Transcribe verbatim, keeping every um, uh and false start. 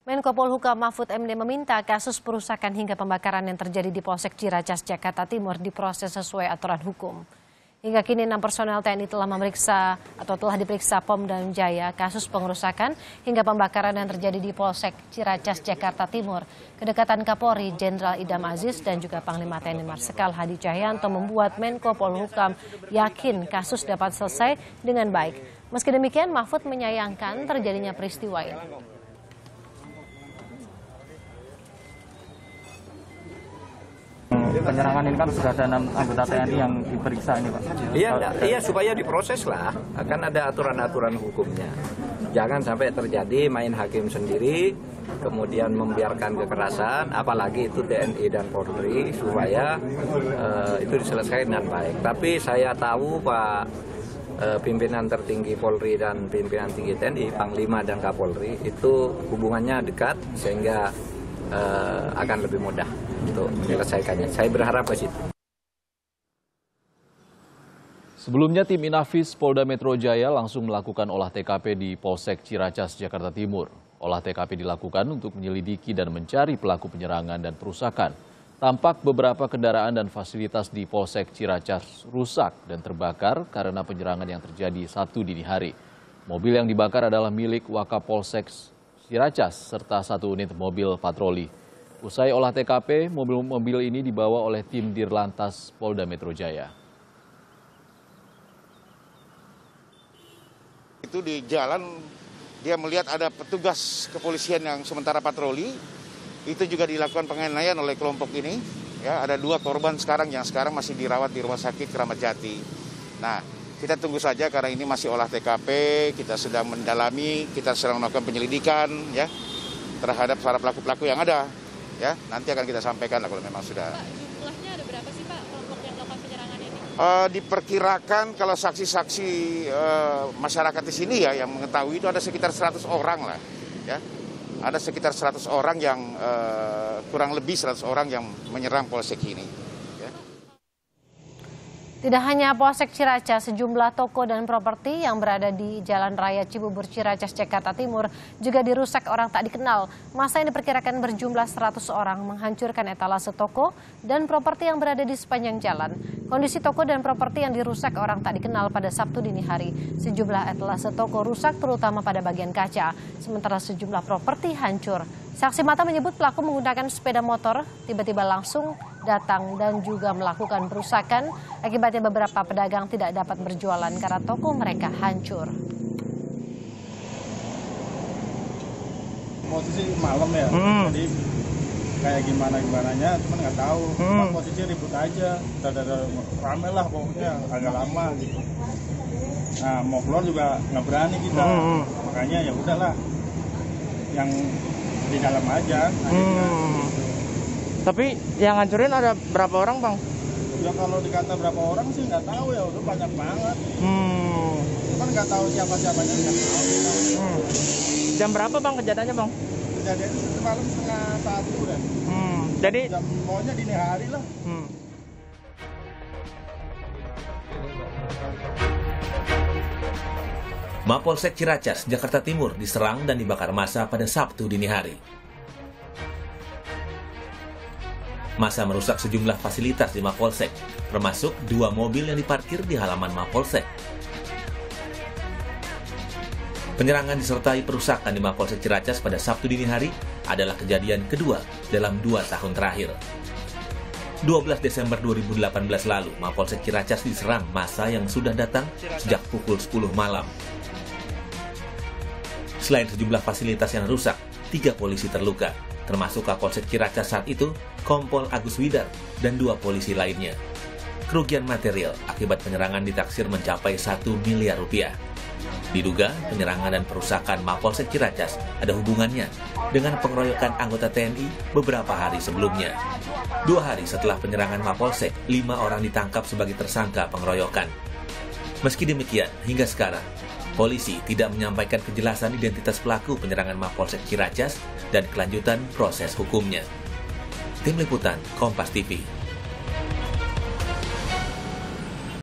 Menko Polhukam Mahfud M D meminta kasus perusakan hingga pembakaran yang terjadi di Polsek Ciracas, Jakarta Timur diproses sesuai aturan hukum. Hingga kini enam personel T N I telah memeriksa atau telah diperiksa Pom Dam Jaya kasus pengerusakan hingga pembakaran yang terjadi di Polsek Ciracas, Jakarta Timur. Kedekatan Kapolri Jenderal Idam Aziz dan juga Panglima T N I Marsikal Hadi Cahyanto membuat Menko Polhukam yakin kasus dapat selesai dengan baik. Meski demikian, Mahfud menyayangkan terjadinya peristiwa ini. Penyerangan ini kan sudah ada enam anggota T N I yang diperiksa ini, Pak. Iya, iya supaya diproses lah. Akan ada aturan-aturan hukumnya. Jangan sampai terjadi main hakim sendiri, kemudian membiarkan kekerasan, apalagi itu T N I dan Polri, supaya uh, itu diselesaikan dengan baik. Tapi saya tahu Pak uh, pimpinan tertinggi Polri dan pimpinan tinggi T N I, Panglima dan Kapolri, itu hubungannya dekat sehingga uh, akan lebih mudah untuk menyelesaikannya. Saya berharap ke situ. Sebelumnya tim Inafis Polda Metro Jaya langsung melakukan olah T K P di Polsek Ciracas, Jakarta Timur. Olah T K P dilakukan untuk menyelidiki dan mencari pelaku penyerangan dan perusakan. Tampak beberapa kendaraan dan fasilitas di Polsek Ciracas rusak dan terbakar karena penyerangan yang terjadi Sabtu dini hari. Mobil yang dibakar adalah milik Wakapolsek Ciracas serta satu unit mobil patroli. Usai olah T K P, mobil-mobil ini dibawa oleh tim Dirlantas Polda Metro Jaya. Itu di jalan dia melihat ada petugas kepolisian yang sementara patroli, itu juga dilakukan penganiayaan oleh kelompok ini. Ya, ada dua korban sekarang yang sekarang masih dirawat di Rumah Sakit Kramat Jati. Nah, kita tunggu saja karena ini masih olah T K P, kita sedang mendalami, kita sedang melakukan penyelidikan ya terhadap para pelaku-pelaku yang ada. Ya, nanti akan kita sampaikan lah kalau memang sudah. Pak, jumlahnya ada berapa sih Pak kelompok yang melakukan penyerangan ini? Uh, diperkirakan kalau saksi-saksi uh, masyarakat di sini ya yang mengetahui itu ada sekitar seratus orang lah. Ya, ada sekitar seratus orang yang uh, kurang lebih seratus orang yang menyerang Polsek ini. Tidak hanya Polsek Ciracas, sejumlah toko dan properti yang berada di Jalan Raya Cibubur Ciracas, Jakarta Timur juga dirusak orang tak dikenal. Massa yang diperkirakan berjumlah seratus orang menghancurkan etalase toko dan properti yang berada di sepanjang jalan. Kondisi toko dan properti yang dirusak orang tak dikenal pada Sabtu dini hari. Sejumlah etalase toko rusak terutama pada bagian kaca, sementara sejumlah properti hancur. Saksi mata menyebut pelaku menggunakan sepeda motor, tiba-tiba langsung datang dan juga melakukan perusakan. Akibatnya beberapa pedagang tidak dapat berjualan karena toko mereka hancur. Posisi malam ya, hmm. jadi kayak gimana-gimananya, cuman nggak tahu. Hmm. Posisi ribut aja, ada rame lah pokoknya, agak lama gitu. Nah, mau keluar juga nggak berani kita, hmm. makanya ya udahlah, yang di dalam aja. Hmm. Tapi yang ngancurin ada berapa orang, Bang? Ya kalau dikata berapa orang sih nggak tahu ya, udah banyak banget. Hmm. Cuman nggak tahu siapa-siapanya, nggak tahu. Hmm. Jam berapa Bang kejadiannya, Bang? Kejadian itu semalam setengah satu deh. Hmm. Jadi jam pokoknya dini hari lah. Hmm. Mapolsek Ciracas, Jakarta Timur diserang dan dibakar massa pada Sabtu dini hari. Massa merusak sejumlah fasilitas di Mapolsek, termasuk dua mobil yang diparkir di halaman Mapolsek. Penyerangan disertai perusakan di Mapolsek Ciracas pada Sabtu dini hari adalah kejadian kedua dalam dua tahun terakhir. dua belas Desember dua ribu delapan belas lalu, Mapolsek Ciracas diserang massa yang sudah datang sejak pukul sepuluh malam. Selain sejumlah fasilitas yang rusak, tiga polisi terluka, termasuk Kapolsek Ciracas saat itu, Kompol Agus Widar, dan dua polisi lainnya. Kerugian material akibat penyerangan ditaksir mencapai satu miliar rupiah. Diduga penyerangan dan perusakan Mapolsek Ciracas ada hubungannya dengan pengeroyokan anggota T N I beberapa hari sebelumnya. Dua hari setelah penyerangan Mapolsek, lima orang ditangkap sebagai tersangka pengeroyokan. Meski demikian, hingga sekarang, polisi tidak menyampaikan kejelasan identitas pelaku penyerangan Mapolsek Ciracas dan kelanjutan proses hukumnya. Tim Liputan Kompas T V.